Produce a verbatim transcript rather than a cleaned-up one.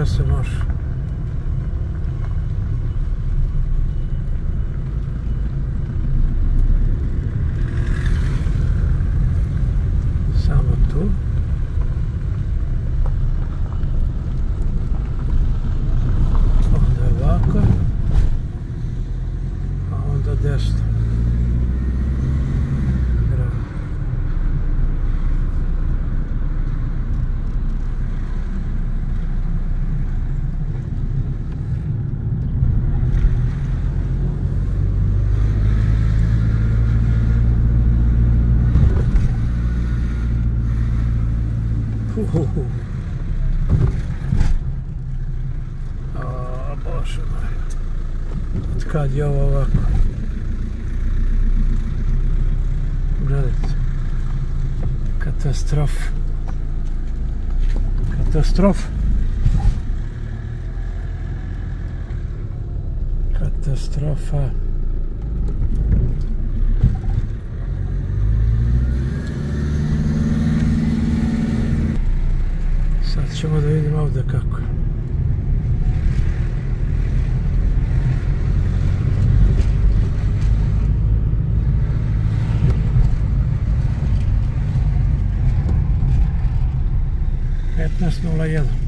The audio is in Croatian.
sve se može. Samo tu. Onda ovako. A onda desno. Uhuhu. O, Bože moj. Od kad je ovo ovako? Gledajte. Katastrof. Katastrof. Katastrofa. Sad ćemo da vidimo ovdje kako. petnaest nula jedan.